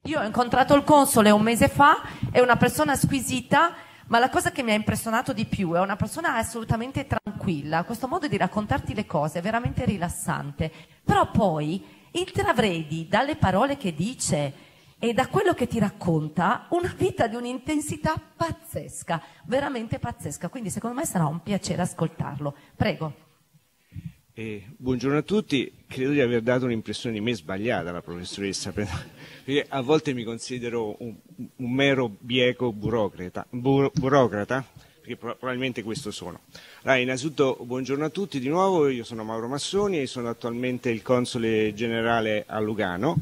Io ho incontrato il console un mese fa, è una persona squisita, ma la cosa che mi ha impressionato di più è una persona assolutamente tranquilla. Questo modo di raccontarti le cose è veramente rilassante. Però poi intravedi dalle parole che dice e da quello che ti racconta una vita di un'intensità pazzesca, veramente pazzesca. Quindi secondo me sarà un piacere ascoltarlo. Prego. Buongiorno a tutti, credo di aver dato un'impressione di me sbagliata alla professoressa, perché a volte mi considero un mero bieco burocrata, perché probabilmente questo sono. Allora, innanzitutto buongiorno a tutti di nuovo, io sono Mauro Massoni e sono attualmente il console generale a Lugano,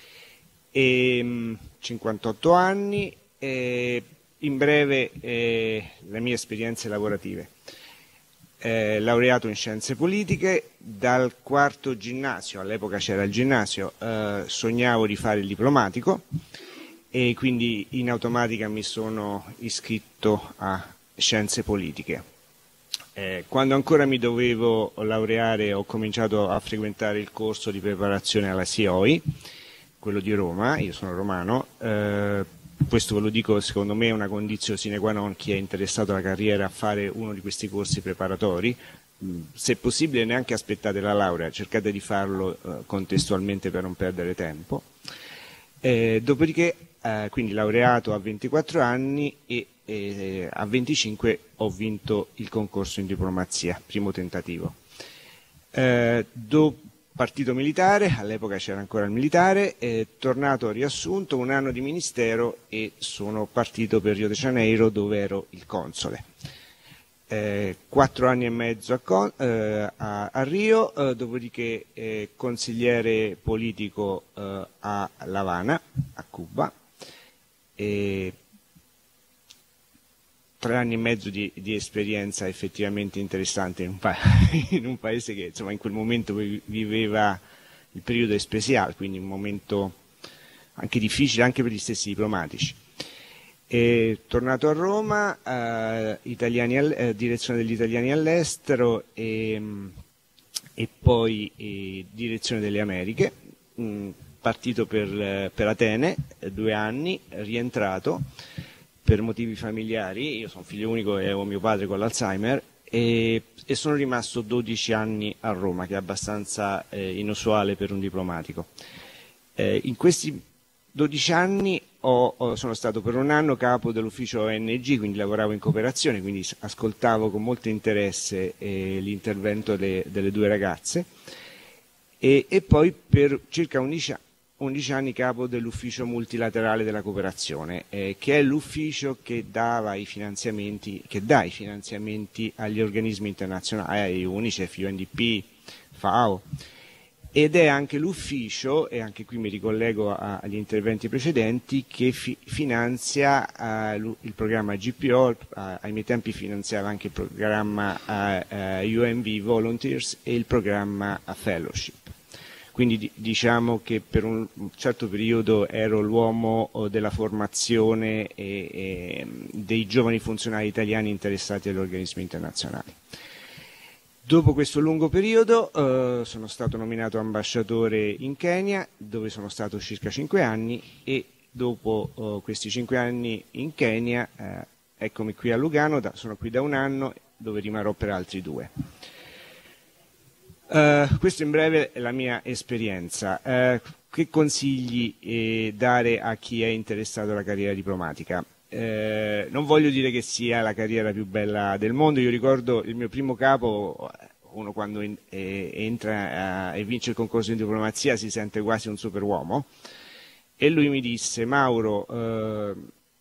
58 anni, in breve le mie esperienze lavorative. Laureato in scienze politiche, dal quarto ginnasio, all'epoca c'era il ginnasio, sognavo di fare il diplomatico e quindi in automatica mi sono iscritto a scienze politiche. Quando ancora mi dovevo laureare ho cominciato a frequentare il corso di preparazione alla SIOI, quello di Roma, io sono romano. Questo ve lo dico, secondo me è una condizione sine qua non chi è interessato alla carriera a fare uno di questi corsi preparatori. Se possibile neanche aspettate la laurea, cercate di farlo contestualmente per non perdere tempo. Dopodiché, quindi laureato a 24 anni e a 25 ho vinto il concorso in diplomazia, primo tentativo. Partito militare, all'epoca c'era ancora il militare, tornato a riassunto, un anno di ministero e sono partito per Rio de Janeiro dove ero il console. 4 anni e mezzo a Rio, dopodiché consigliere politico a La Habana, a Cuba, 3 anni e mezzo di esperienza effettivamente interessante in un paese che insomma in quel momento viveva il periodo especial, quindi un momento anche difficile anche per gli stessi diplomatici. Tornato a Roma, direzione degli italiani all'estero e poi direzione delle Americhe, partito per Atene, 2 anni, rientrato per motivi familiari, io sono figlio unico e ho mio padre con l'Alzheimer e sono rimasto 12 anni a Roma, che è abbastanza inusuale per un diplomatico. In questi 12 anni sono stato per un anno capo dell'ufficio ONG, quindi lavoravo in cooperazione, quindi ascoltavo con molto interesse l'intervento delle 2 ragazze e poi per circa 11 anni capo dell'ufficio multilaterale della cooperazione, che è l'ufficio che dà i finanziamenti agli organismi internazionali, UNICEF, UNDP, FAO, ed è anche l'ufficio, e anche qui mi ricollego agli interventi precedenti, che finanzia il programma GPO, ai miei tempi finanziava anche il programma UNV Volunteers e il programma Fellowship. Quindi diciamo che per un certo periodo ero l'uomo della formazione e dei giovani funzionari italiani interessati agli organismi internazionali. Dopo questo lungo periodo sono stato nominato ambasciatore in Kenya, dove sono stato circa 5 anni e dopo questi 5 anni in Kenya eccomi qui a Lugano, sono qui da un anno dove rimarrò per altri 2. Questo in breve è la mia esperienza. Che consigli dare a chi è interessato alla carriera diplomatica? Non voglio dire che sia la carriera più bella del mondo, io ricordo il mio primo capo, uno quando entra e vince il concorso in diplomazia si sente quasi un superuomo, e lui mi disse: Mauro,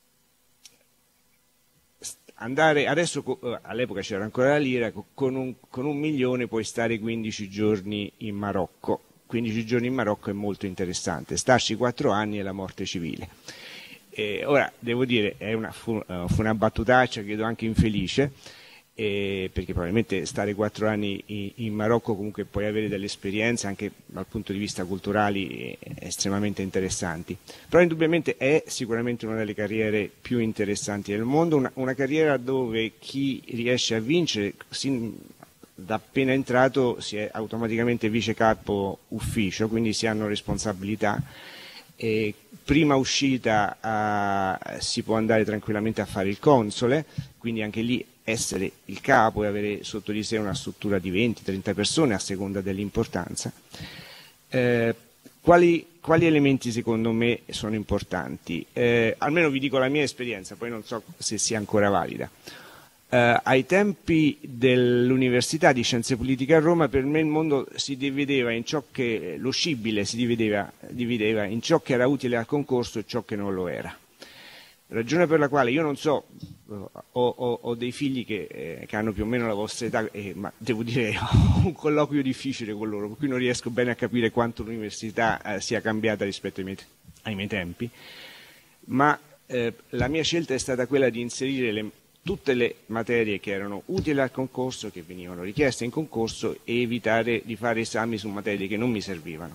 adesso all'epoca c'era ancora la lira, con un milione puoi stare 15 giorni in Marocco. 15 giorni in Marocco è molto interessante, starci 4 anni è la morte civile. Ora devo dire fu una battutaccia, credo anche infelice, perché probabilmente stare 4 anni in Marocco comunque puoi avere delle esperienze anche dal punto di vista culturali estremamente interessanti, però indubbiamente è sicuramente una delle carriere più interessanti del mondo, una carriera dove chi riesce a vincere da appena entrato si è automaticamente vice capo ufficio, quindi si hanno responsabilità prima uscita si può andare tranquillamente a fare il console, quindi anche lì essere il capo e avere sotto di sé una struttura di 20-30 persone a seconda dell'importanza. Quali elementi secondo me sono importanti? Almeno vi dico la mia esperienza, poi non so se sia ancora valida. Ai tempi dell'Università di Scienze Politiche a Roma, per me il mondo si divideva in ciò che lo scibile si divideva in ciò che era utile al concorso e ciò che non lo era. Ragione per la quale io non so, ho dei figli che hanno più o meno la vostra età, ma devo dire ho un colloquio difficile con loro, per cui non riesco bene a capire quanto l'università sia cambiata rispetto ai miei tempi, ma la mia scelta è stata quella di inserire tutte le materie che erano utili al concorso, che venivano richieste in concorso, e evitare di fare esami su materie che non mi servivano.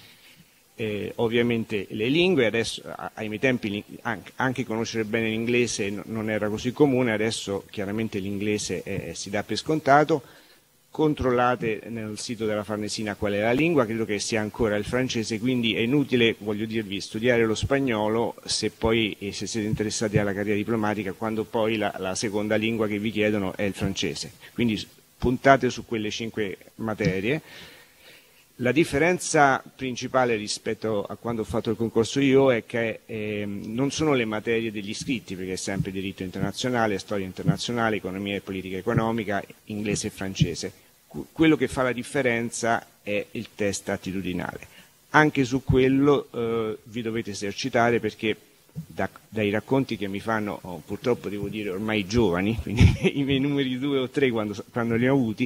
Ovviamente le lingue, adesso ai miei tempi anche conoscere bene l'inglese non era così comune, adesso chiaramente l'inglese si dà per scontato. Controllate nel sito della Farnesina qual è la lingua, credo che sia ancora il francese, quindi è inutile, voglio dirvi, studiare lo spagnolo se siete interessati alla carriera diplomatica, quando poi la seconda lingua che vi chiedono è il francese. Quindi puntate su quelle 5 materie. La differenza principale rispetto a quando ho fatto il concorso io è che non sono le materie degli iscritti, perché è sempre diritto internazionale, storia internazionale, economia e politica economica, inglese e francese. Quello che fa la differenza è il test attitudinale. Anche su quello vi dovete esercitare, perché dai racconti che mi fanno, purtroppo devo dire ormai giovani, quindi i miei numeri 2 o 3 quando li ho avuti,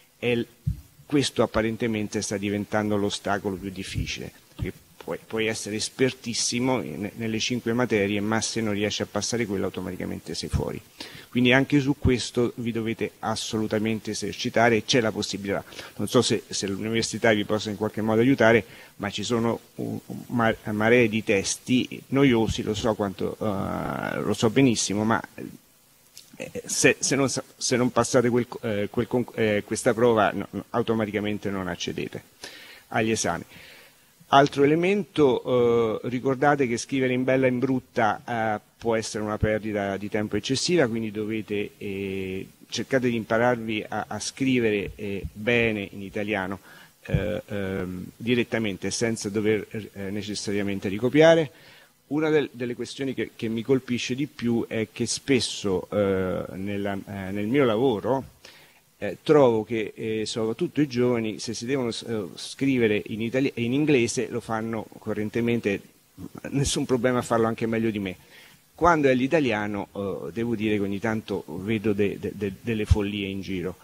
questo apparentemente sta diventando l'ostacolo più difficile, perché puoi essere espertissimo nelle 5 materie, ma se non riesci a passare quello automaticamente sei fuori. Quindi anche su questo vi dovete assolutamente esercitare, e c'è la possibilità. Non so se l'università vi possa in qualche modo aiutare, ma ci sono maree di testi noiosi, lo so benissimo, ma se non passate questa prova automaticamente non accedete agli esami. Altro elemento, ricordate che scrivere in bella e in brutta può essere una perdita di tempo eccessiva, quindi cercate di impararvi a scrivere bene in italiano direttamente, senza dover necessariamente ricopiare. Una delle questioni che mi colpisce di più è che spesso nel mio lavoro trovo che soprattutto i giovani, se si devono scrivere in inglese, lo fanno correntemente, nessun problema a farlo anche meglio di me. Quando è l'italiano devo dire che ogni tanto vedo delle follie in giro.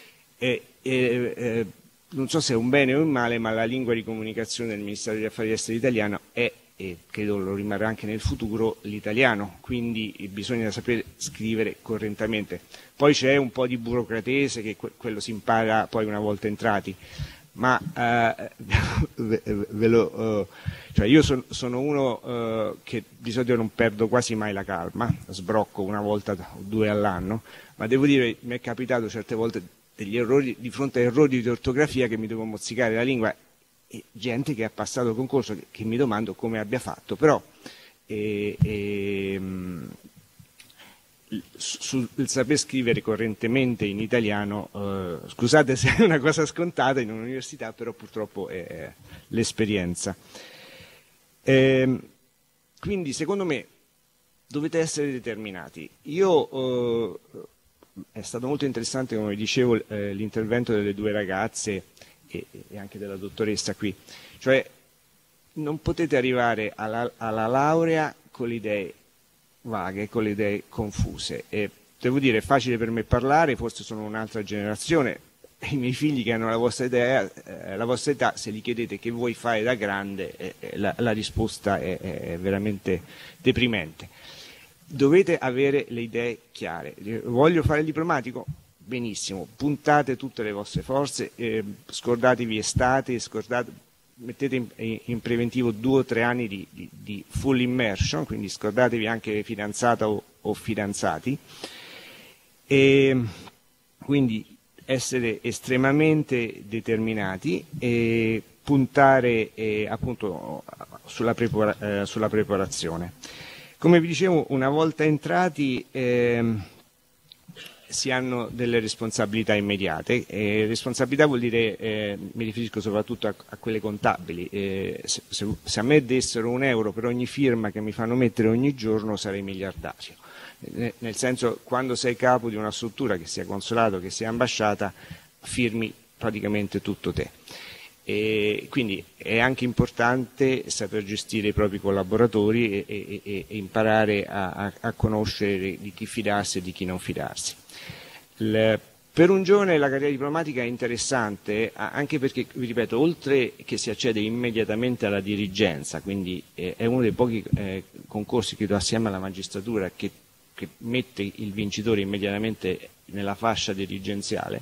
Non so se è un bene o un male, ma la lingua di comunicazione del Ministero degli Affari Esteri italiano è, e credo lo rimarrà anche nel futuro, l'italiano, quindi bisogna sapere scrivere correttamente. Poi c'è un po' di burocratese, che quello si impara poi una volta entrati, ma cioè io sono uno che di solito non perdo quasi mai la calma, sbrocco una volta o 2 all'anno, ma devo dire mi è capitato certe volte degli errori, di fronte a errori di ortografia, che mi devo mozzicare la lingua, e gente che ha passato il concorso che mi domando come abbia fatto, però sul saper scrivere correntemente in italiano, scusate se è una cosa scontata in un'università, però purtroppo è l'esperienza. Quindi secondo me dovete essere determinati. È stato molto interessante, come dicevo, l'intervento delle 2 ragazze e anche della dottoressa qui, cioè non potete arrivare alla laurea con le idee vaghe, con le idee confuse, e devo dire è facile per me parlare, forse sono un'altra generazione, i miei figli che hanno la vostra età, se li chiedete che vuoi fare da grande, la risposta è veramente deprimente. Dovete avere le idee chiare. Voglio fare il diplomatico? Benissimo, puntate tutte le vostre forze, scordatevi estate, mettete in preventivo 2 o 3 anni di full immersion, quindi scordatevi anche fidanzata o fidanzati, e quindi essere estremamente determinati, e puntare appunto sulla preparazione. Come vi dicevo, una volta entrati si hanno delle responsabilità immediate. Responsabilità vuol dire, mi riferisco soprattutto a quelle contabili. Se a me dessero €1 per ogni firma che mi fanno mettere ogni giorno, sarei miliardario. Nel senso, quando sei capo di una struttura, che sia consolato, che sia ambasciata, firmi praticamente tutto te. E quindi è anche importante saper gestire i propri collaboratori e imparare a conoscere di chi fidarsi e di chi non fidarsi. Per un giovane la carriera diplomatica è interessante anche perché, vi ripeto, oltre che si accede immediatamente alla dirigenza, quindi è uno dei pochi concorsi, credo, assieme alla magistratura, che mette il vincitore immediatamente nella fascia dirigenziale.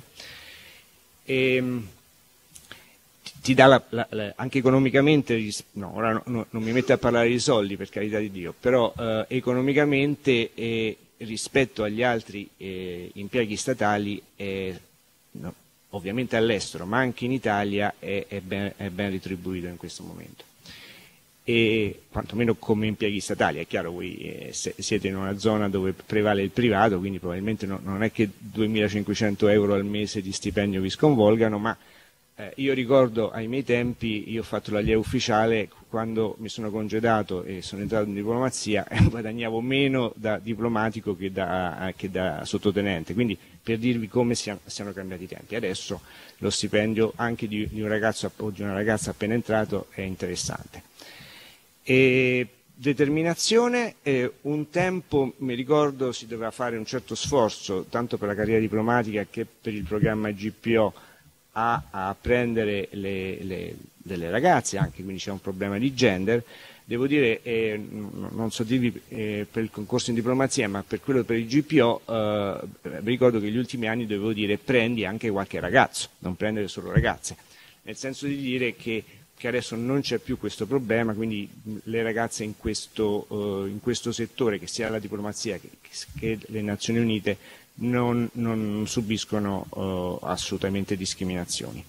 Ti dà anche economicamente, no, ora non mi metto a parlare di soldi, per carità di Dio, però economicamente rispetto agli altri impieghi statali, no, ovviamente all'estero, ma anche in Italia è ben retribuito in questo momento. E quantomeno come impieghi statali, è chiaro, voi siete in una zona dove prevale il privato, quindi probabilmente non è che 2.500 euro al mese di stipendio vi sconvolgano, ma io ricordo ai miei tempi, io ho fatto l'allieva ufficiale, quando mi sono congedato e sono entrato in diplomazia guadagnavo meno da diplomatico che da sottotenente, quindi per dirvi come siano cambiati i tempi. Adesso lo stipendio anche di un ragazzo o di una ragazza appena entrato è interessante. E determinazione, un tempo mi ricordo si doveva fare un certo sforzo tanto per la carriera diplomatica che per il programma GPO a prendere delle ragazze, anche quindi c'è un problema di gender. Devo dire, non so dirvi per il concorso in diplomazia, ma per quello per il GPO vi ricordo che negli ultimi anni dovevo dire prendi anche qualche ragazzo, non prendere solo ragazze, nel senso di dire che adesso non c'è più questo problema, quindi le ragazze in questo settore, che sia la diplomazia che le Nazioni Unite, non subiscono assolutamente discriminazioni.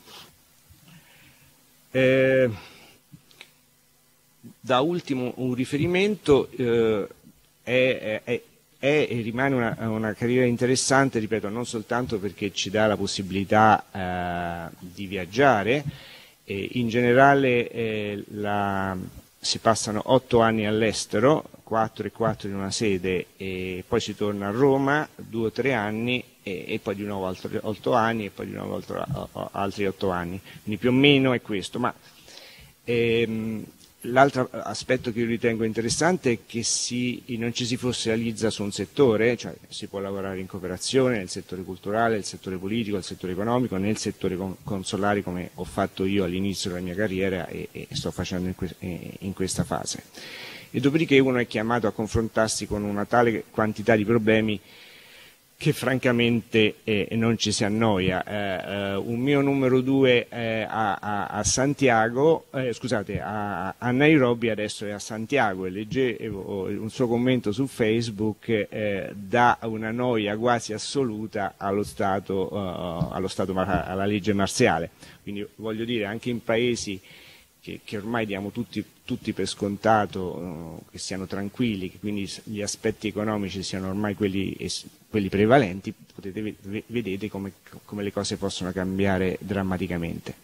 Da ultimo un riferimento è e rimane una carriera interessante, ripeto, non soltanto perché ci dà la possibilità di viaggiare. In generale si passano 8 anni all'estero, 4 e 4 in una sede, e poi si torna a Roma 2 o 3 anni e poi di nuovo altri 8 anni e poi di nuovo altri 8 anni. Quindi più o meno è questo. Ma l'altro aspetto che io ritengo interessante è che non ci si fossilizza su un settore, cioè si può lavorare in cooperazione nel settore culturale, nel settore politico, nel settore economico, nel settore consolare, come ho fatto io all'inizio della mia carriera e sto facendo in questa fase. E dopodiché uno è chiamato a confrontarsi con una tale quantità di problemi che francamente non ci si annoia. Un mio numero 2 a Santiago, scusate, a Nairobi, adesso è a Santiago, e leggevo un suo commento su Facebook, dà una noia quasi assoluta alla legge marziale. Quindi voglio dire, anche in paesi che ormai diamo tutti per scontato, che siano tranquilli, che quindi gli aspetti economici siano ormai quelli prevalenti, vedete come le cose possono cambiare drammaticamente.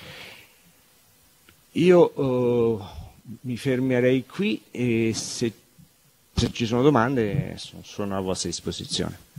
Io mi fermerei qui e se ci sono domande sono a vostra disposizione.